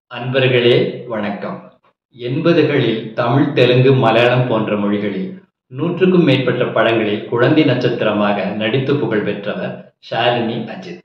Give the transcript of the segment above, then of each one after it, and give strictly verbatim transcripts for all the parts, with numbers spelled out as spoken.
அன்பர்களே வணக்கம். எண்பதுகளில் தமிழ், தெலுங்கு, மலையாளம் போன்ற மொழிகளில் நூற்றுக்கும் மேற்பட்ட படங்களில் குழந்தை நட்சத்திரமாக நடித்து புகழ் பெற்றவர் ஷாலினி அஜித்.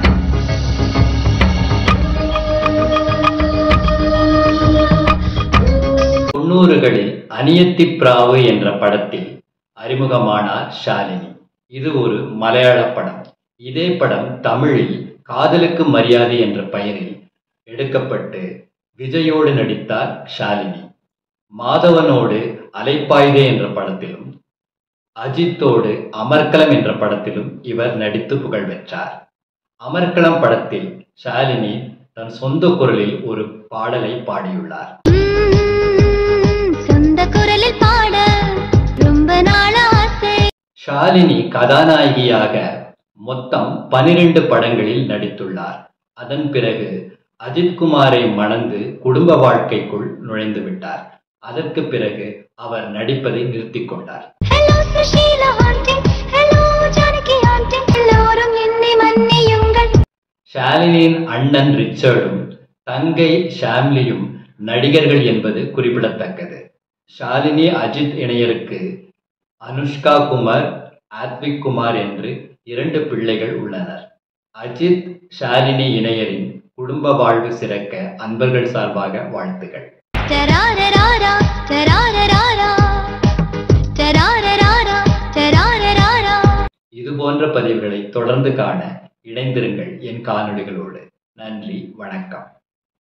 தொண்ணூறுகளில் அநியத்தி பிராவு என்ற படத்தில் அறிமுகமானார் ஷாலினி. இது ஒரு மலையாள படம். இதே படம் தமிழில் காதலுக்கு மரியாதை என்ற பெயரில் எடுக்கப்பட்டு விஜயோடு நடித்தார் ஷாலினி. மாதவனோடு அலைப்பாயுதே என்ற படத்திலும் அஜித்தோடு அமர்க்களம் என்ற படத்திலும் இவர் நடித்து புகழ் பெற்றார். அமர்க்களம் படத்தில் ஷாலினி தன் சொந்த குரலில் ஒரு பாடலை பாடியுள்ளார். ஷாலினி கதாநாயகியாக மொத்தம் பனிரெண்டு படங்களில் நடித்துள்ளார். அதன் பிறகு அஜித்குமாரை மணந்து குடும்ப வாழ்க்கைக்குள் நுழைந்து விட்டார். அதற்கு பிறகு அவர் நடிப்பதை நிறுத்திக் கொண்டார். ஷாலினியின் அண்ணன் ரிச்சர்டும் தங்கை ஷாம்லியும் நடிகர்கள் என்பது குறிப்பிடத்தக்கது. ஷாலினி அஜித் இணையருக்கு அனுஷ்கா குமார், ஆத்விக் குமார் என்று இரண்டு பிள்ளைகள் உள்ளனர். அஜித் ஷாலினி இணையரின் குடும்ப வாழ்வு சிறக்க அன்பர்கள் சார்பாக வாழ்த்துகள். இது போன்ற பதிவுகளை தொடர்ந்து காண இணைந்திருங்கள் என் காணொளிகளோடு. நன்றி, வணக்கம்.